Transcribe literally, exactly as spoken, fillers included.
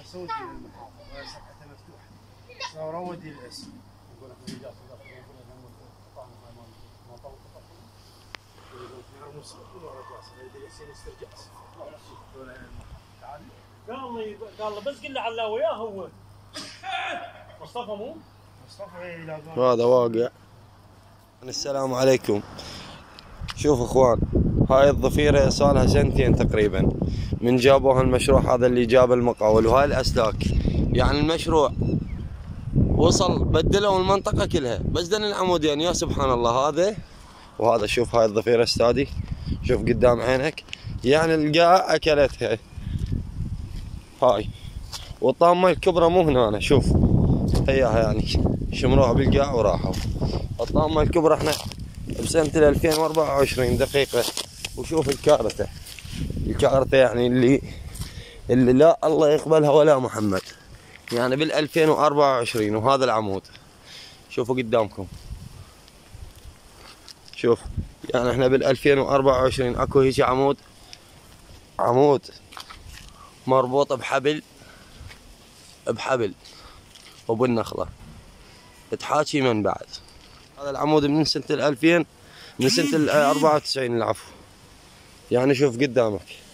سودي للمحافظ وهي صفحته مفتوحه. صار ودي الاسم. يقول لك من جات قطعنا ما طول قطعنا. يقول لك نص ولا رجاس يدري يصير استرجاس. قال لي قال له بس قل له على وياه هو. مصطفى مو؟ مصطفى هذا واقع. السلام عليكم. شوف اخوان، هاي الضفيرة صار لها سنتين تقريبا من جابوها المشروع هذا اللي جاب المقاول وهاي الاسلاك. يعني المشروع وصل بدلوا المنطقة كلها بس دن العمودين. يا سبحان الله. هذا وهذا. شوف هاي الضفيرة استادي، شوف قدام عينك. يعني القاع اكلتها هاي. والطامة الكبرى مو هنا. أنا شوف هياها يعني شمروها بالقاع وراحوا. الطامة الكبرى احنا بسنة ألفين وأربعة وعشرين دقيقة. وشوف الكارثة. الكارثة يعني اللي اللي لا الله يقبلها ولا محمد. يعني بال ألفين وأربعة وعشرين. وهذا العمود شوفوا قدامكم. شوف يعني احنا بال ألفين وأربعة وعشرين اكو هيك عمود. عمود مربوط بحبل بحبل وبالنخلة تحاكي من بعد. هذا العمود من سنة الألفين، من سنة الأربعة وتسعين العفو. يعني شوف قدامك.